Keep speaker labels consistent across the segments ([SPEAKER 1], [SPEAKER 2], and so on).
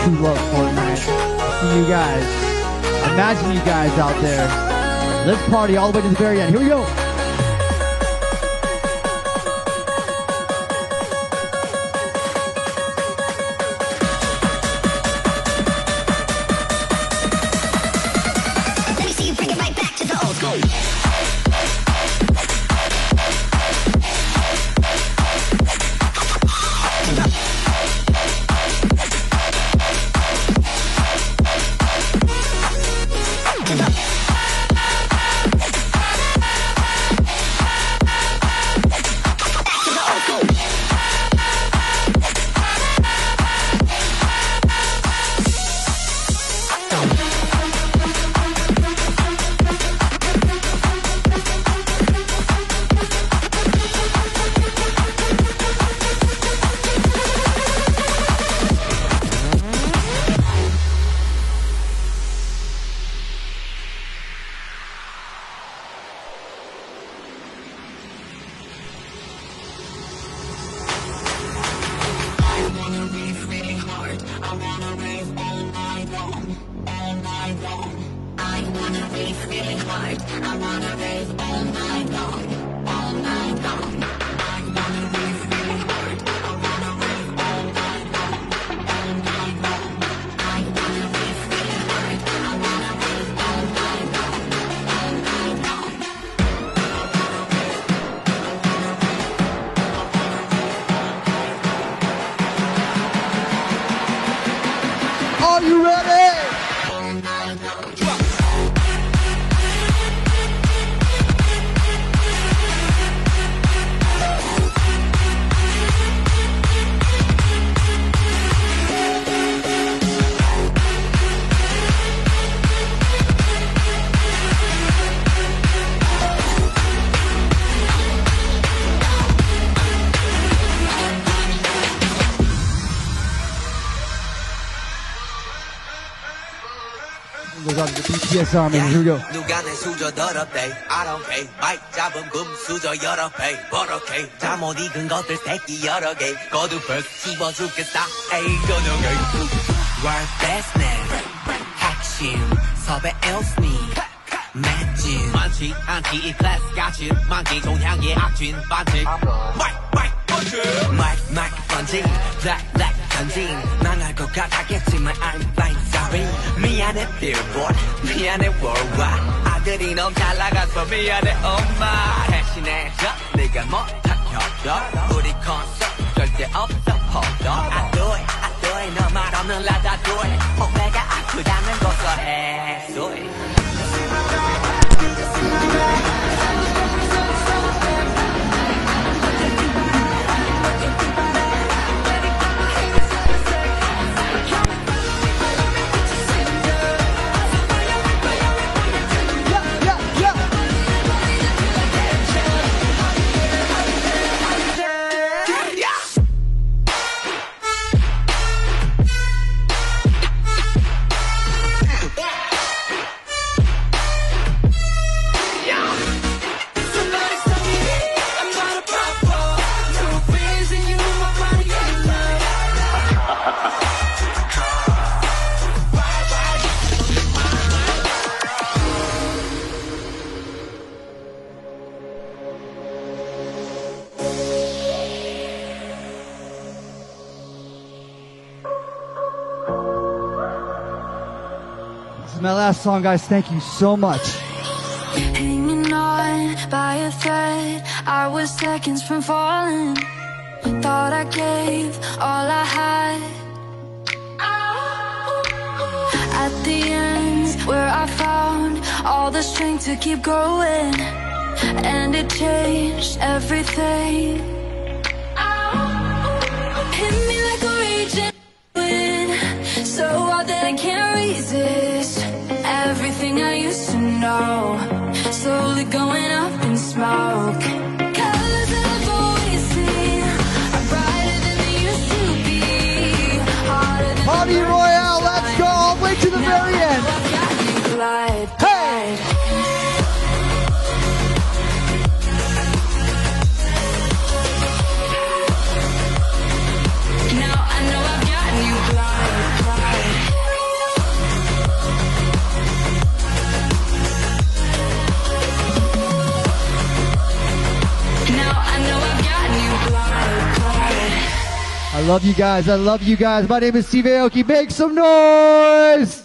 [SPEAKER 1] who love Fortnite. See you guys. Imagine you guys out there. Let's party all the way to the very end. Here we go.
[SPEAKER 2] Let me see you bring it right back to the old school.
[SPEAKER 1] Are you ready? Goes on to the BTS Army. Here we go.
[SPEAKER 3] 누가 내 수저 더럽대 I don't care 마이크 잡은 금 수저 여러 배 버럭해 잠못 익은 것들 새끼 여러 개 거두벌 씹어 죽겠다 에이 저녁에 World best name 핵심 섭외 엘스니 맷진 많지 않지 이 클래스 같이 많기 종향의 악진 반칙 마이크 번진 black 전진 망할 것 같았겠지만 I'm fine sorry 미안해 billboard 미안해 worldwide 아들이 너무 잘 나가서 미안해 엄마 대신해줘 네가 못한 협력 우리 콘서트 절대 없어 hold on I do it 너 말 없는 라다 do it 혹내가 아프다면 고소해 so it
[SPEAKER 1] My last song, guys. Thank you so much.
[SPEAKER 4] Hanging on by a thread, I was seconds from falling. Thought I gave all I had. At the end, where I found all the strength to keep going, and it changed everything. Hit me like a raging wind, so hard that I can't resist. Everything I used to know, slowly going up in smoke. Colors that I've always seen are brighter than they used to be. Harder than
[SPEAKER 1] Party Royale, let's go all the way to the very end. Hey!
[SPEAKER 4] Now I know I've got you glide.
[SPEAKER 1] love you guys. I love you guys. My name is Steve Aoki. Make some noise!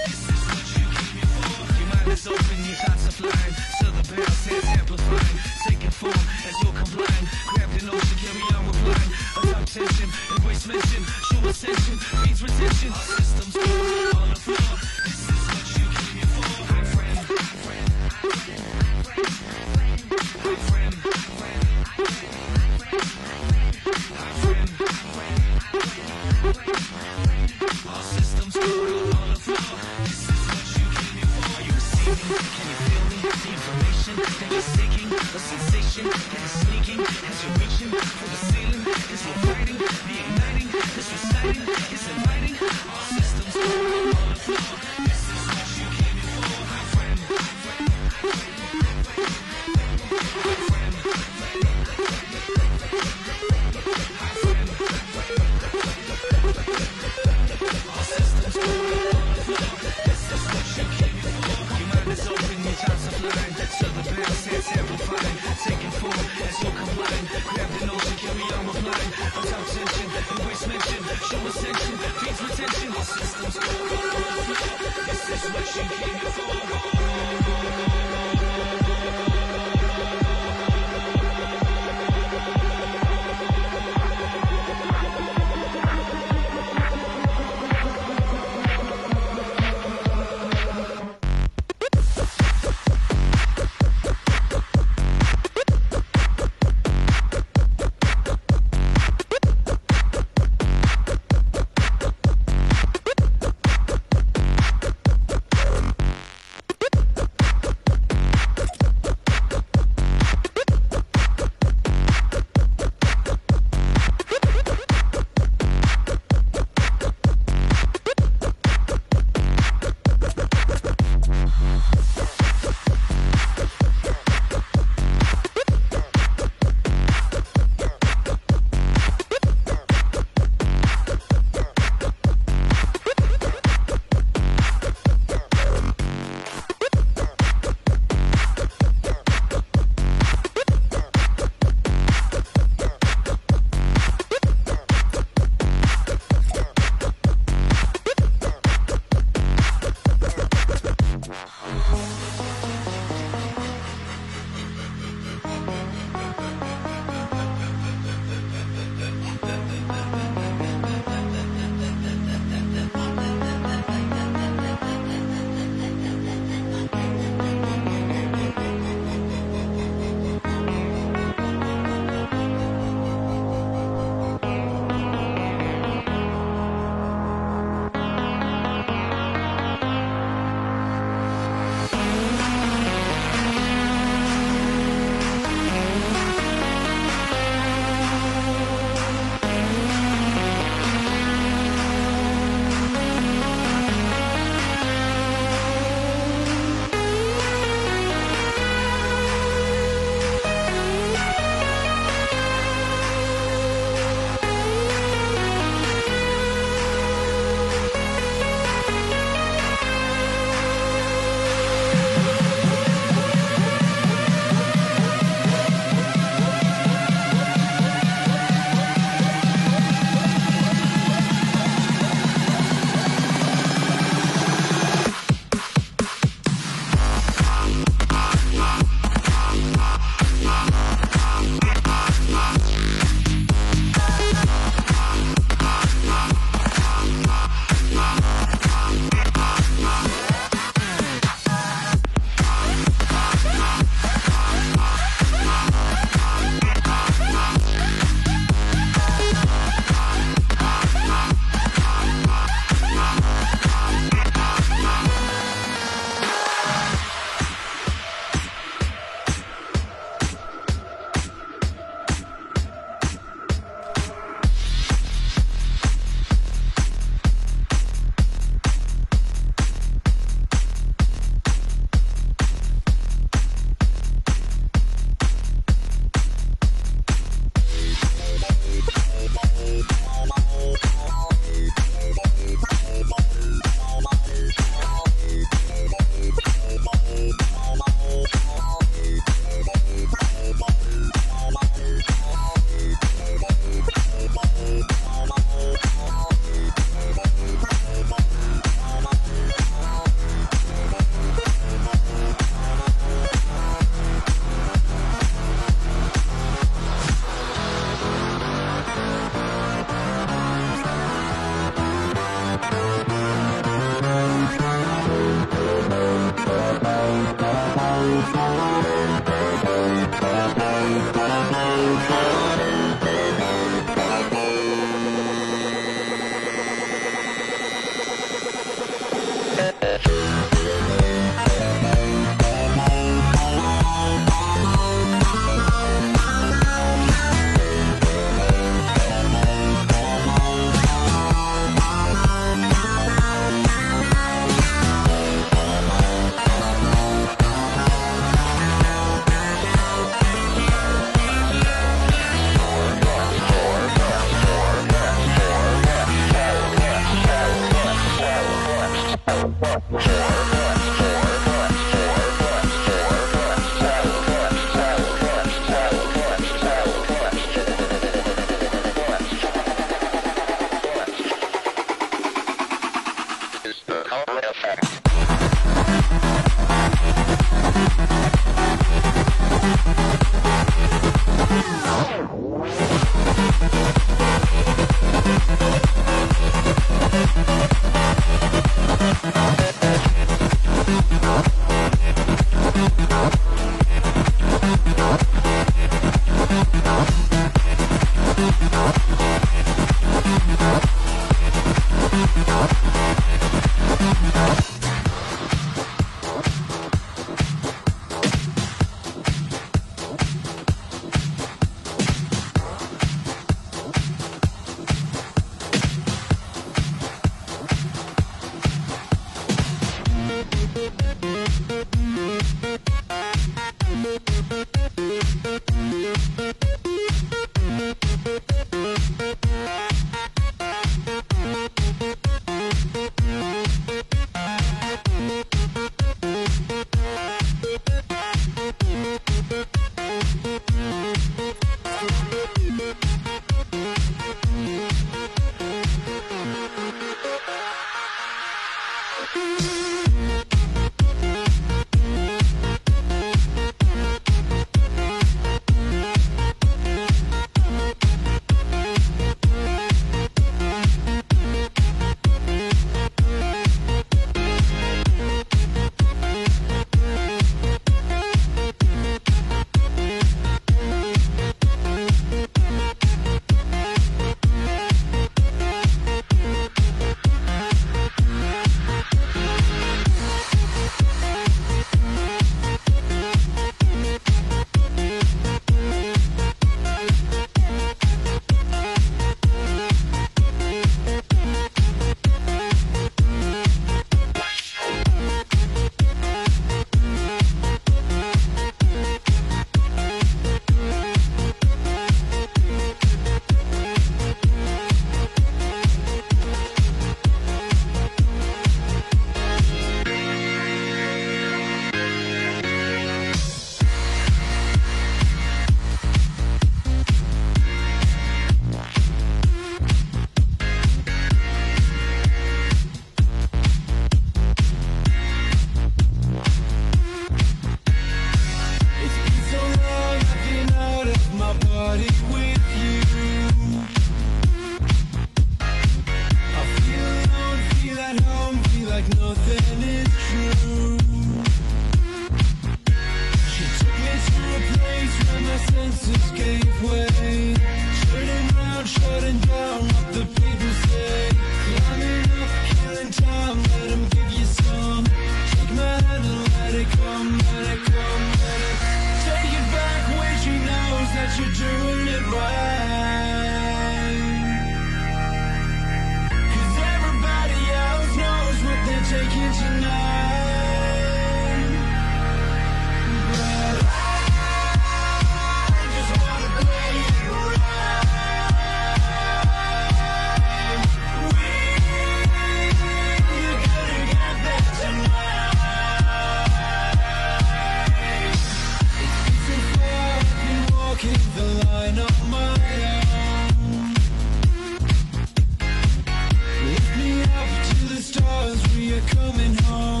[SPEAKER 5] Coming home.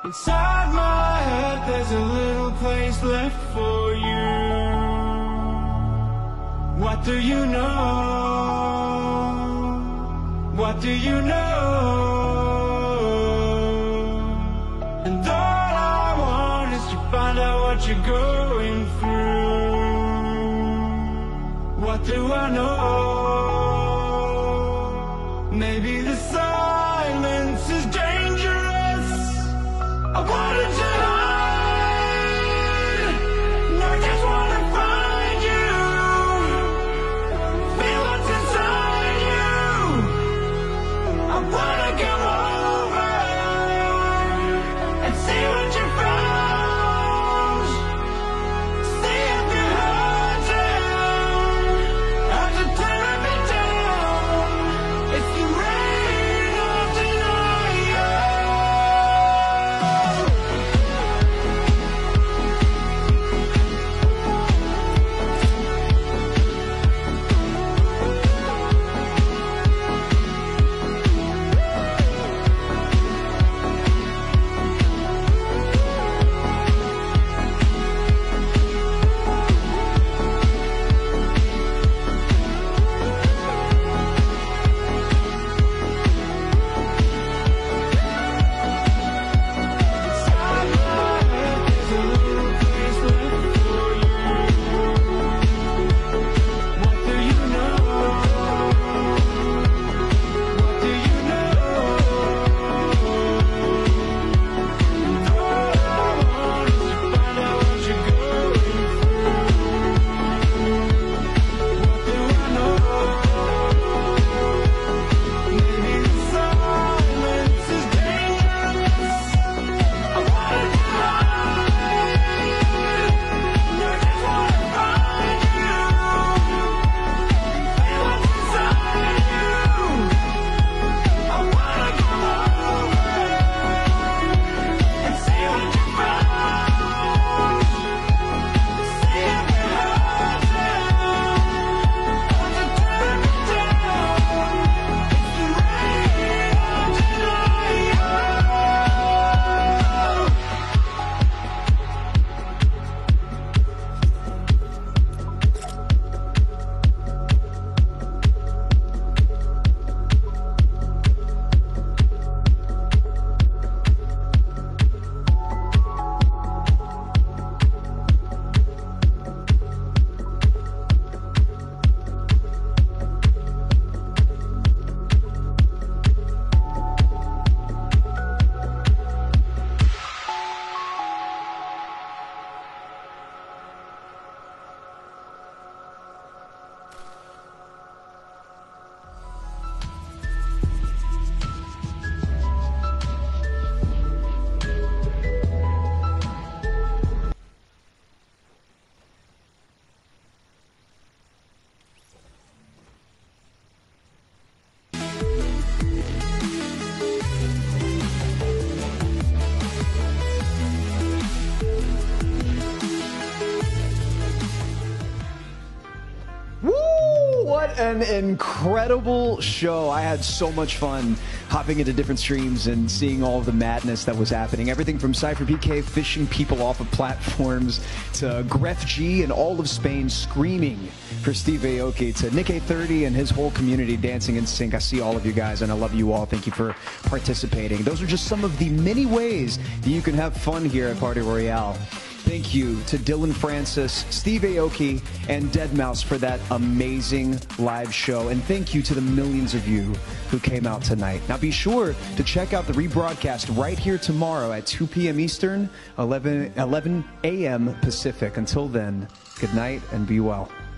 [SPEAKER 5] Inside my head there's a little place left for you. What do you know? What do you know? And all I want is to find out what you're going through. What do I know? Maybe the silence is dangerous. I wanted to hide, and I just wanna find you. Feel what's inside you. I wanna come over and see what you found. See if you're hurting. Have to tear me down. It's the rain of denial.
[SPEAKER 6] What an incredible show. I had so much fun hopping into different streams and seeing all of the madness that was happening. Everything from Cypher PK fishing people off of platforms to Gref G and all of Spain screaming for Steve Aoki to Nick A30 and his whole community dancing in sync. I see all of you guys and I love you all. Thank you for participating. Those are just some of the many ways that you can have fun here at Party Royale. Thank you to Dylan Francis, Steve Aoki, and Deadmau5 for that amazing live show. And thank you to the millions of you who came out tonight. Now be sure to check out the rebroadcast right here tomorrow at 2 p.m. Eastern, 11 a.m. Pacific. Until then, good night and be well.